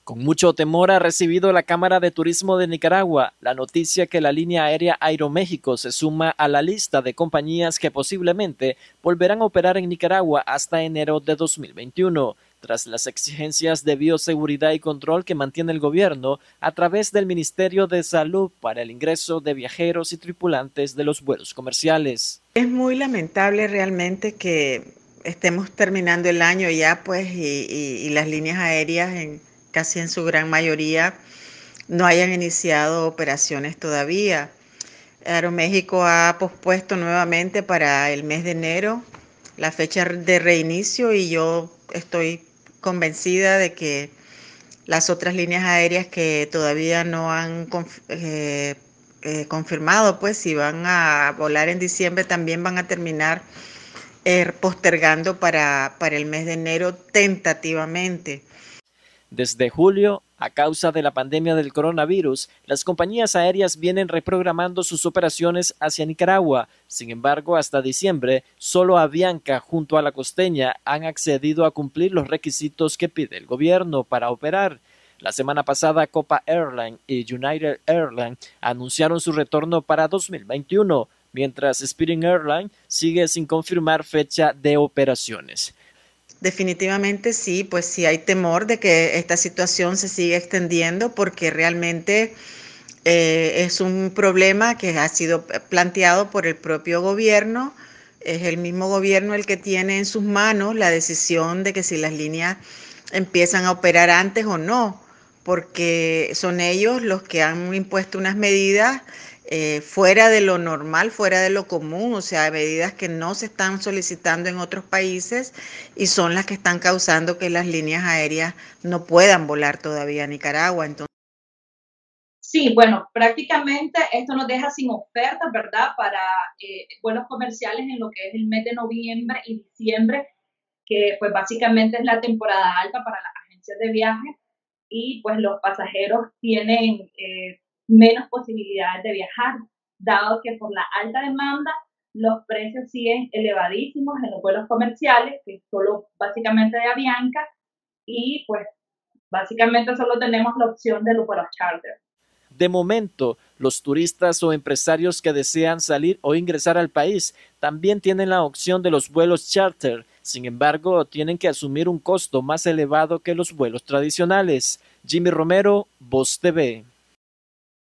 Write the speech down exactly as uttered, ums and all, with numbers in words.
Con mucho temor ha recibido la Cámara de Turismo de Nicaragua la noticia que la línea aérea Aeroméxico se suma a la lista de compañías que posiblemente volverán a operar en Nicaragua hasta enero de dos mil veintiuno, tras las exigencias de bioseguridad y control que mantiene el gobierno a través del Ministerio de Salud para el ingreso de viajeros y tripulantes de los vuelos comerciales. Es muy lamentable realmente que estemos terminando el año ya, pues, y, y, y las líneas aéreas en casi en su gran mayoría no hayan iniciado operaciones todavía. Aeroméxico ha pospuesto nuevamente para el mes de enero la fecha de reinicio y yo estoy convencida de que las otras líneas aéreas que todavía no han eh, eh, confirmado pues si van a volar en diciembre también van a terminar eh, postergando para, para el mes de enero tentativamente. Desde julio, a causa de la pandemia del coronavirus, las compañías aéreas vienen reprogramando sus operaciones hacia Nicaragua. Sin embargo, hasta diciembre, solo Avianca junto a La Costeña han accedido a cumplir los requisitos que pide el gobierno para operar. La semana pasada, Copa Airlines y United Airlines anunciaron su retorno para dos mil veintiuno, mientras Spirit Airlines sigue sin confirmar fecha de operaciones. Definitivamente sí, pues sí hay temor de que esta situación se siga extendiendo porque realmente eh, es un problema que ha sido planteado por el propio gobierno. Es el mismo gobierno el que tiene en sus manos la decisión de que si las líneas empiezan a operar antes o no, porque son ellos los que han impuesto unas medidas eh, fuera de lo normal, fuera de lo común, o sea, medidas que no se están solicitando en otros países y son las que están causando que las líneas aéreas no puedan volar todavía a Nicaragua. Entonces, sí, bueno, prácticamente esto nos deja sin ofertas, ¿verdad?, para eh, vuelos comerciales en lo que es el mes de noviembre y diciembre, que pues básicamente es la temporada alta para las agencias de viajes y pues los pasajeros tienen eh, menos posibilidades de viajar, dado que por la alta demanda los precios siguen elevadísimos en los vuelos comerciales, que es solo básicamente de Avianca, y pues básicamente solo tenemos la opción de los vuelos charter. De momento, los turistas o empresarios que desean salir o ingresar al país también tienen la opción de los vuelos charter. Sin embargo, tienen que asumir un costo más elevado que los vuelos tradicionales. Jimmy Romero, Voz T V.